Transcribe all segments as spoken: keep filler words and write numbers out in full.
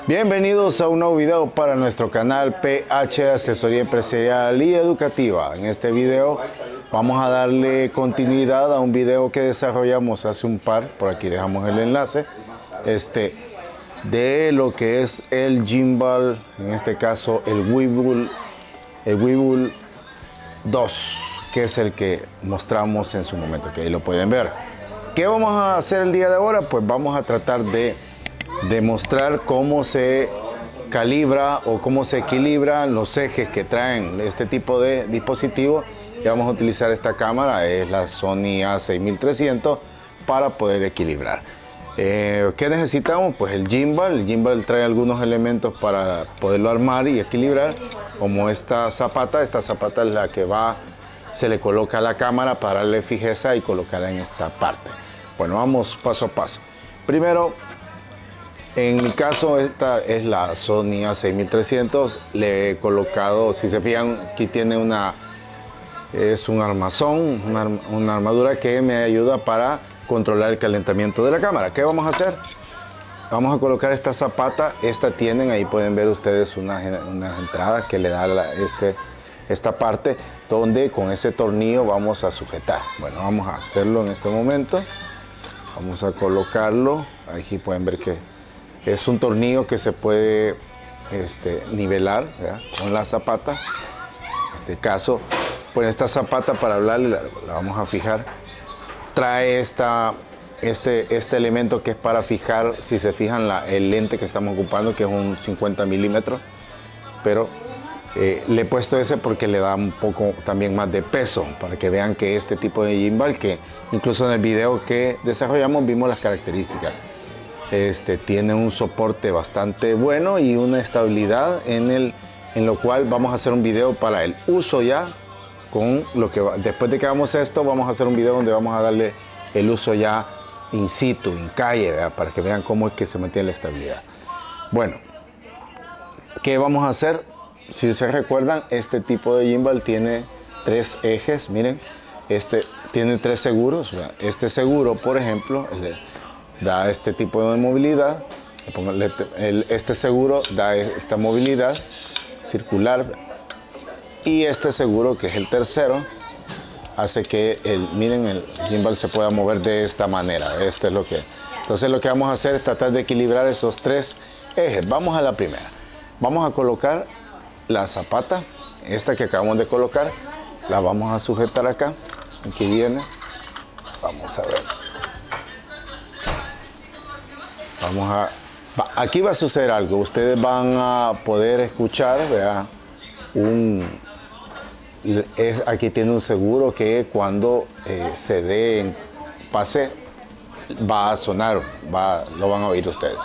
Bienvenidos a un nuevo video para nuestro canal P H Asesoría Empresarial y Educativa. En este video vamos a darle continuidad a un video que desarrollamos hace un par, por aquí dejamos el enlace, este, de lo que es el gimbal, en este caso el Weebill, el Weebill dos, que es el que mostramos en su momento, que ahí lo pueden ver. ¿Qué vamos a hacer el día de ahora? Pues vamos a tratar de demostrar cómo se calibra o cómo se equilibran los ejes que traen este tipo de dispositivo. Y vamos a utilizar esta cámara, es la Sony A seis mil trescientos, para poder equilibrar. Eh, ¿Qué necesitamos? Pues el gimbal. El gimbal trae algunos elementos para poderlo armar y equilibrar, como esta zapata. Esta zapata es la que va, se le coloca a la cámara para darle fijeza y colocarla en esta parte. Bueno, vamos paso a paso. Primero, en mi caso, esta es la Sony A seis mil trescientos. Le he colocado, si se fijan, aquí tiene una, es un armazón, una, una armadura que me ayuda para controlar el calentamiento de la cámara. ¿Qué vamos a hacer? Vamos a colocar esta zapata. Esta tienen, ahí pueden ver ustedes unas, unas entradas que le da la, este, esta parte, donde con ese tornillo vamos a sujetar. Bueno, vamos a hacerlo en este momento. Vamos a colocarlo. Aquí pueden ver que es un tornillo que se puede este, nivelar, ¿verdad?, con la zapata. En este caso, pues esta zapata, para hablarle, la, la vamos a fijar. Trae esta, este, este elemento que es para fijar, si se fijan, la, el lente que estamos ocupando, que es un cincuenta milímetros. Pero eh, le he puesto ese porque le da un poco también más de peso, para que vean que este tipo de gimbal, que incluso en el video que desarrollamos vimos las características. Este, tiene un soporte bastante bueno y una estabilidad en, el, en lo cual vamos a hacer un video para el uso ya. Con lo que va, después de que hagamos esto, vamos a hacer un video donde vamos a darle el uso ya in situ, en calle, ¿verdad?, para que vean cómo es que se mantiene la estabilidad. Bueno, ¿qué vamos a hacer? Si se recuerdan, este tipo de gimbal tiene tres ejes. Miren, este tiene tres seguros, ¿verdad? Este seguro, por ejemplo, el de, da este tipo de movilidad. Este seguro da esta movilidad circular, y este seguro, que es el tercero, hace que el, miren, el gimbal se pueda mover de esta manera. Esto es lo que, entonces lo que vamos a hacer es tratar de equilibrar esos tres ejes. Vamos a la primera. Vamos a colocar la zapata, esta que acabamos de colocar, la vamos a sujetar acá. Aquí viene. Vamos a ver. Vamos a, aquí va a suceder algo. Ustedes van a poder escuchar, ¿verdad? Un, es, aquí tiene un seguro que cuando eh, se dé en pase va a sonar, va, lo van a oír ustedes.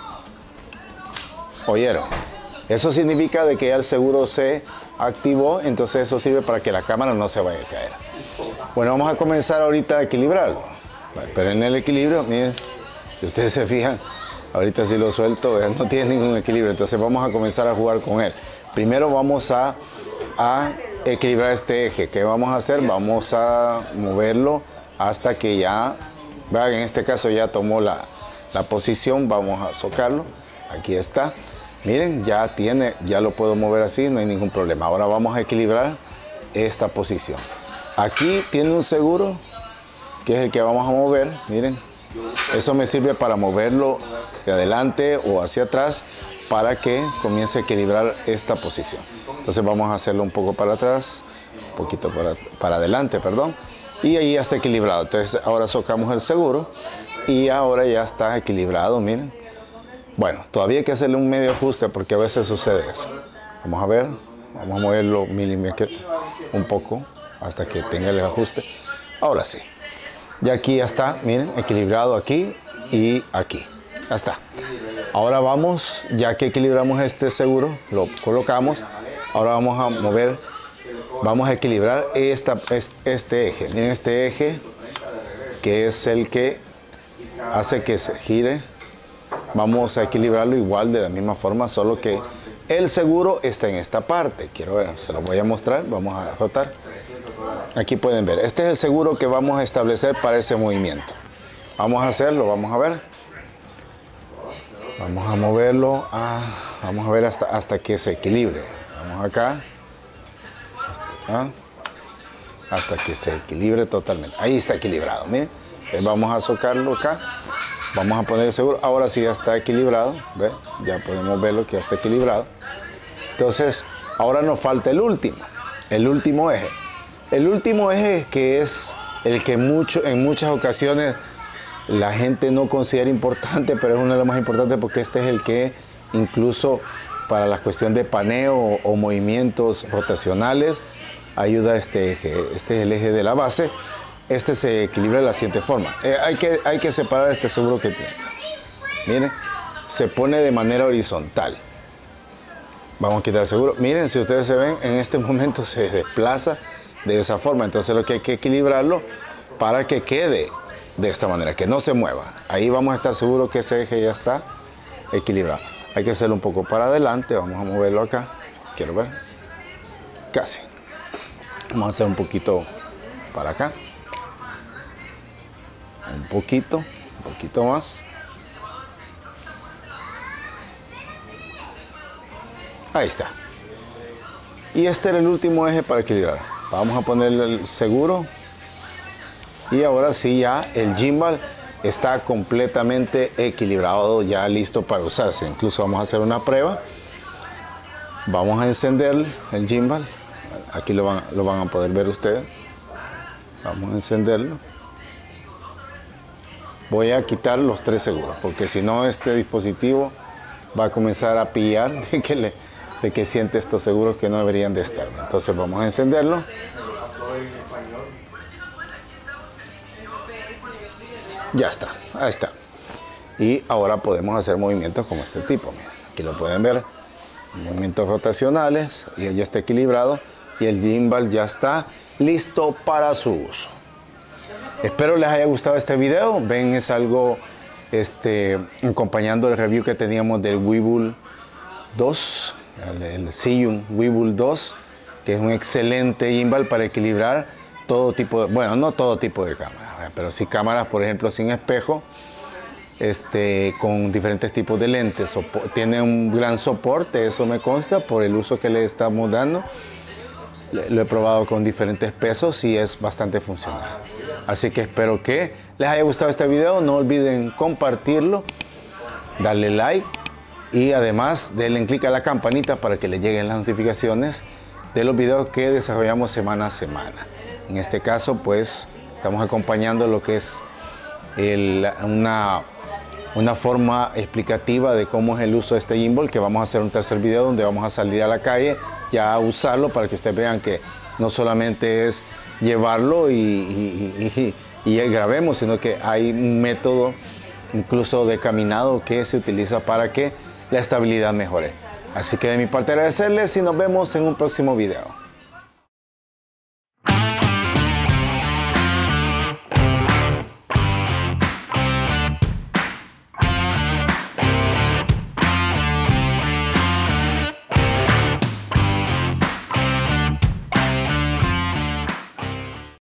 ¿Oyeron? Eso significa de que ya el seguro se activó, entonces eso sirve para que la cámara no se vaya a caer. Bueno, vamos a comenzar ahorita a equilibrarlo. Esperen el equilibrio, miren. Si ustedes se fijan, ahorita si lo suelto, él no tiene ningún equilibrio. Entonces vamos a comenzar a jugar con él. Primero vamos a, a equilibrar este eje. ¿Qué vamos a hacer? Vamos a moverlo hasta que ya, vean, en este caso ya tomó la, la posición. Vamos a socarlo. Aquí está. Miren, ya tiene, ya lo puedo mover así, no hay ningún problema. Ahora vamos a equilibrar esta posición. Aquí tiene un seguro, que es el que vamos a mover. Miren. Eso me sirve para moverlo de adelante o hacia atrás para que comience a equilibrar esta posición. Entonces vamos a hacerlo un poco para atrás, un poquito para, para adelante, perdón. Y ahí ya está equilibrado. Entonces ahora socamos el seguro y ahora ya está equilibrado, miren. Bueno, todavía hay que hacerle un medio ajuste porque a veces sucede eso. Vamos a ver, vamos a moverlo un poco hasta que tenga el ajuste. Ahora sí. Y aquí ya está, miren, equilibrado aquí y aquí. Ya está. Ahora vamos, ya que equilibramos este seguro, lo colocamos. Ahora vamos a mover, vamos a equilibrar esta, este eje. Miren este eje, que es el que hace que se gire. Vamos a equilibrarlo igual, de la misma forma, solo que el seguro está en esta parte. Quiero ver, se lo voy a mostrar. Vamos a rotar. Aquí pueden ver, este es el seguro que vamos a establecer para ese movimiento. Vamos a hacerlo, vamos a ver. Vamos a moverlo, a, vamos a ver hasta, hasta que se equilibre. Vamos acá, hasta acá, hasta que se equilibre totalmente. Ahí está equilibrado, miren. Vamos a socarlo acá, vamos a poner seguro. Ahora sí ya está equilibrado, ¿ve? Ya podemos verlo que ya está equilibrado. Entonces, ahora nos falta el último, el último eje. El último eje que es el que mucho, en muchas ocasiones la gente no considera importante, pero es uno de los más importantes porque este es el que incluso para la cuestión de paneo o, o movimientos rotacionales ayuda a este eje. Este es el eje de la base. Este se equilibra de la siguiente forma. Eh, hay, que, hay que separar este seguro que tiene. Miren, se pone de manera horizontal. Vamos a quitar el seguro. Miren, si ustedes se ven, en este momento se desplaza de esa forma. Entonces lo que hay que equilibrarlo para que quede de esta manera, que no se mueva. Ahí vamos a estar seguros que ese eje ya está equilibrado. Hay que hacerlo un poco para adelante. Vamos a moverlo acá. Quiero ver. Casi. Vamos a hacer un poquito para acá. Un poquito, un poquito más. Ahí está. Y este era el último eje para equilibrar. Vamos a ponerle el seguro. Y ahora sí ya el gimbal está completamente equilibrado, ya listo para usarse. Incluso vamos a hacer una prueba. Vamos a encender el gimbal. Aquí lo van, lo van a poder ver ustedes. Vamos a encenderlo. Voy a quitar los tres seguros, porque si no este dispositivo va a comenzar a pillar de que, le, de que siente estos seguros que no deberían de estar. Entonces vamos a encenderlo. Ya está, ahí está. Y ahora podemos hacer movimientos como este tipo. Miren, aquí lo pueden ver, movimientos rotacionales, y ya está equilibrado y el gimbal ya está listo para su uso. Espero les haya gustado este video. Ven, es algo este, acompañando el review que teníamos del Weebull dos, el, el Zhiyun Weebull dos, que es un excelente gimbal para equilibrar todo tipo de, bueno, no todo tipo de cámaras, pero sí cámaras, por ejemplo, sin espejo, este, con diferentes tipos de lentes. Tiene un gran soporte, eso me consta, por el uso que le estamos dando. Lo he probado con diferentes pesos y es bastante funcional. Así que espero que les haya gustado este video. No olviden compartirlo, darle like y además denle clic a la campanita para que les lleguen las notificaciones de los videos que desarrollamos semana a semana. En este caso, pues, estamos acompañando lo que es el, una, una forma explicativa de cómo es el uso de este gimbal, que vamos a hacer un tercer video donde vamos a salir a la calle ya a usarlo para que ustedes vean que no solamente es llevarlo y, y, y, y grabemos, sino que hay un método incluso de caminado que se utiliza para que la estabilidad mejore. Así que de mi parte agradecerles y nos vemos en un próximo video.